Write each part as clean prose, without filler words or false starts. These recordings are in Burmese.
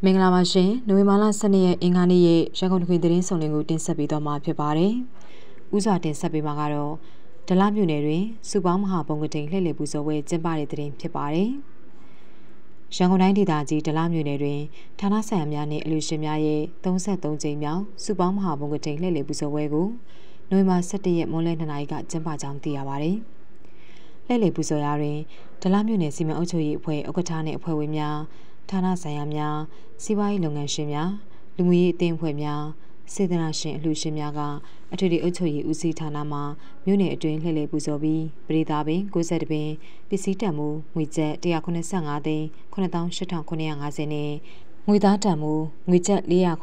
မင်္ဂလာပါရှင်။နိုဝင်ဘာလ12ရက်အင်္ဂါနေ့ရဲ့ရန်ကုန်တွင်သတင်းဆောင်လင်းကိုတင်ဆက်ပေးသွားမှာဖြစ်ပါတယ်။ဦးစွာတင်ဆက်ပေးမှာကတော့ဒလမြို့နယ်တွင်စုပေါင်းမဟာပုံကတိန်လှည့်လည်ပူဇော်ပွဲကျင်းပတဲ့သတင်းဖြစ်ပါတယ်။ရန်ကုန်တိုင်းဒေသကြီးဒလမြို့နယ်တွင်ဌာနဆိုင်ရာများနှင့်အလူရှင်များရဲ့33ကြိမ်မြောက်စုပေါင်းမဟာပုံကတိန်လှည့်လည်ပူဇော်ပွဲကိုနိုဝင်ဘာ17ရက်မွန်းလယ်2နာရီကကျင်းပကြောင်းသိရပါတယ်။လှည့်လည်ပူဇော်ရာတွင်ဒလမြို့နယ်စီမံအုပ်ချုပ်ရေးအဖွဲ့ဥက္ကဋ္ဌနှင့်အဖွဲ့ဝင်များဌာနဆိုင်ရာများစီးပွားရေးလုပ်ငန်းရှင်များလူမှုရေးအသင်းအဖွဲ့များစေတနာရှင်အလှူရှင်များကအထွေထွေအုပ်ချုပ်ရေးဦးစီးဌာနမှမြို့နယ်အတွင်းလှည့်လည်ပူဇော်ပြီးပရိသတ်ပင်60ပင်ပစ္စည်းတန်မှုငွေကျပ်185သိန်း98,950နဲ့ငွေသားတန်မှုငွေကျပ်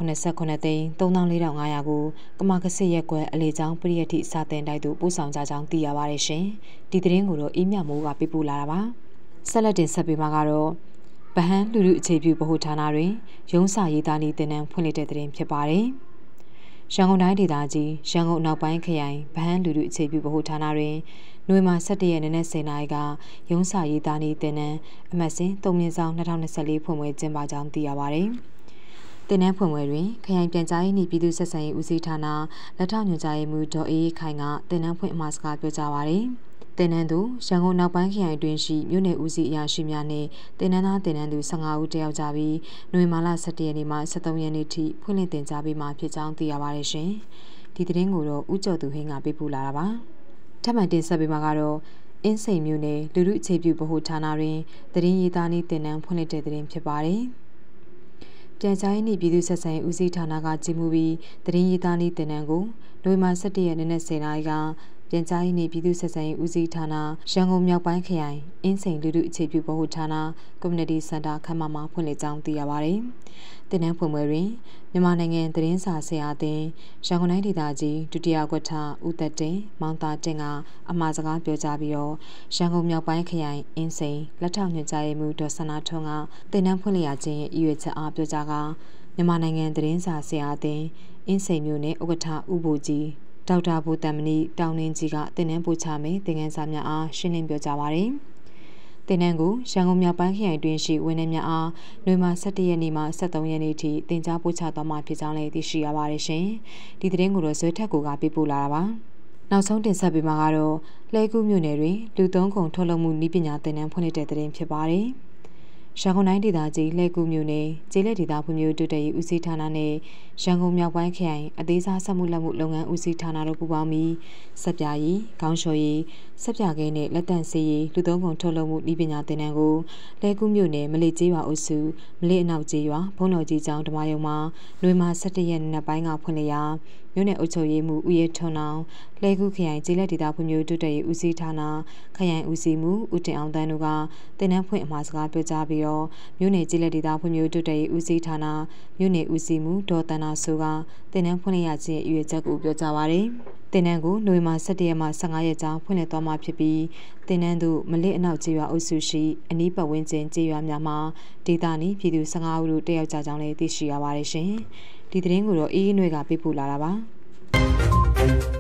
489သိန်း34,500ကိုကမာကစစ်ရက်ကွက်အလေချောင်းပရိယတ်ထိစာတင်တိုက်သို့ပို့ဆောင်ကြကြောင်းသိရပါတယ်ရှင်။ဒီသတင်းကိုတော့အေးမြမိုးကပေးပို့လာတာပါ။ဆက်လက်တင်ဆက်ပေးမှာကတော့ဗဟန်းလူလူအခြေပြုဗဟိုဌာနတွင်ရုံးစာရေးသားနည်းသင်တန်းဖွင့်လှစ်တဲ့တွင်ဖြစ်ပါတယ်။ရန်ကုန်တိုင်းဒေသကြီးရန်ကုန်နောက်ပိုင်းခရိုင်ဗဟန်းလူလူအခြေပြုဗဟိုဌာနတွင်နိုဝင်ဘာ17ရက်နေ့နဲ့10:00နာရီကရုံးစာရေးသားနည်းသင်တန်းအမှတ်စဉ်3/2024ဖွင့်ပွဲကျင်းပကြောင်းသိရပါတယ်။သင်တန်းဖွင့်ပွဲတွင်ခရိုင်ပြန်ကြားရေးနှင့်ပြည်သူ့ဆက်ဆံရေးဦးစီးဌာနလက်ထောက်ညွှန်ကြားရေးမှူးဒေါ်အေးခိုင်ကသင်တန်းဖွင့်အမှာစကားပြောကြားပါတယ်။တင်နန်းသူရန်ကုန်နောက်ပိုင်းခရိုင်အတွင်းရှိမြို့နယ်ဦးစီးအရာရှိများနှင့်တင်နန်းသားတင်နန်းသူ15ဦးတက်ရောက်ကြပြီးနိုဝင်ဘာလ17ရက်နေ့မှ23ရက်နေ့ထိဖွင့်လှစ်တင်ကြားပေးမှာဖြစ်ကြောင်းသိရပါတယ်ရှင်။ဒီသတင်းကိုတော့ဦးကျော်သူဟင်းကပေးပို့လာတာပါ။ထပ်မံတင်ဆက်ပေးမှာကတော့အင်းစိန်မြို့နယ်လူလူအခြေပြုဗဟိုဌာနတွင်သတင်းရေးသားနည်းတင်နန်းဖွင့်လှစ်တဲ့သတင်းဖြစ်ပါတယ်။ပြန်ကြားရေးနှင့်ပြည်သူ့ဆက်ဆံရေးဦးစီးဌာနကကြီးမှုပြီးသတင်းရေးသားနည်းတင်နန်းကိုနိုဝင်ဘာ17ရက်နေ့နဲ့10:00နာရီကပြန်ကြားရေးနှင့်ပြည်သူ့ဆက်ဆံရေးဦးစီးဌာနရန်ကုန်မြောက်ပိုင်းခရိုင်အင်းစိန်လူလူအခြေပြုဗဟိုဌာန Community Center ခမ်းမမှာဖွင့်လှစ်ကြောင်းသိရပါတယ်။တင်နန်းဖွင့်ပွဲတွင်မြန်မာနိုင်ငံသတင်းစာဆရာအသင်းရန်ကုန်တိုင်းဒေသကြီးဒုတိယဥက္ကဋ္ဌဦးသက်တင်မောင်သားတင်ကအမှာစကားပြောကြားပြီးတော့ရန်ကုန်မြောက်ပိုင်းခရိုင်အင်းစိန်လက်ထောက်ညွှန်ကြားရေးမှူးဒေါ်စနာထွန်းကတင်နန်းဖွင့်လှစ်ရခြင်းရဲ့ရည်ရွယ်ချက်အားပြောကြားကမြန်မာနိုင်ငံသတင်းစာဆရာအသင်းအင်းစိန်မြို့နယ်ဥက္ကဋ္ဌဦးဘိုကြီးဒေါက်တာဘူတမဏိတောင်နှင်းကြီးကတင်နန်းပို့ချမယ်သင်ခန်းစာများအားရှင်းလင်းပြောကြားပါရယ်။တင်နန်းကိုရန်ကုန်မြောက်ပိုင်းခရိုင်တွင်ရှိဝန်ထမ်းများအားနိုဝင်ဘာ17ရက်နေ့မှ23ရက်နေ့ထိတင်ကြားပို့ချသွားမှာဖြစ်ကြောင်းလည်းသိရှိရပါတယ်ရှင်။ဒီသတင်းကိုတော့ဇွဲထက်ကိုကပေးပို့လာတာပါ။နောက်ဆုံးတင်ဆက်ပေးမှာကတော့လှဲကူးမြို့နယ်တွင်လူသုံးခုထုတ်လုပ်မှုနည်းပညာတင်နန်းဖွင့်လှစ်တဲ့သတင်းဖြစ်ပါတယ်။ရန်ကုန်တိုင်းဒေသကြီးလှဲကူးမြို့နယ်ကျေးလက်ဒေသဖွံ့ဖြိုးတိုးတက်ရေးဦးစီးဌာနနဲ့ရန်ကုန်မြောက်ပိုင်းခရိုင်အသေးစားစက်မှုလက်မှုလုပ်ငန်းဦးစီးဌာနတို့ပူးပေါင်းပြီးစက်ပြာရည်၊ခေါင်းလျှော်ရည်၊စက်ပြာခဲနဲ့လက်တန့်ဆေးရည်လူသုံးခုထုတ်လုပ်မှုနည်းပညာသင်တန်းကိုလှဲကူးမြို့နယ်မလေးကျေးရွာအုပ်စုမလေးအနောက်ကျေးရွာဘုံတော်ကြီးကျောင်းဓမ္မယုံမှာနိုဝင်ဘာ17ရက်နေ့ပိုင်းကဖွင့်လှစ်ရာမြို့နယ်အုပ်ချုပ်ရေးမှူးဦးရဲထွန်းအောင်လှဲကူးခရိုင်ကျေးလက်ဒေသဖွံ့ဖြိုးတိုးတက်ရေးဦးစီးဌာနခရိုင်ဦးစီးမှူးဦးတင်အောင်တန်းတို့ကတင်နန်းဖွင့်အမှာစကားပြောကြားပြီးတော့မြို့နယ်ကျေးလက်ဒေသဖွံ့ဖြိုးတိုးတက်ရေးဦးစီးဌာနမြို့နယ်ဦးစီးမှူးဒေါ်တန်းနာဆိုကတင်နန်းဖွင့်လှစ်ရခြင်းအရွယ်ချက်ကိုပြောကြားပါရယ်။တင်နန်းကိုနိုဝင်ဘာ17ရက်မှ15ရက်ကြာဖွင့်လှစ်သွားမှာဖြစ်ပြီးတင်နန်းသို့မလေးအနောက်ကျေးရွာအုပ်စုရှိအနီးပတ်ဝန်းကျင်ကျေးရွာများမှာဒေသနီးပြည်သူ15ဦးတို့တက်ရောက်ကြကြောင်းလည်းသိရှိရပါတယ်ရှင်။ဒီသတင်းကိုတော့အေးအေးနွဲကပေးပို့လာတာပါ။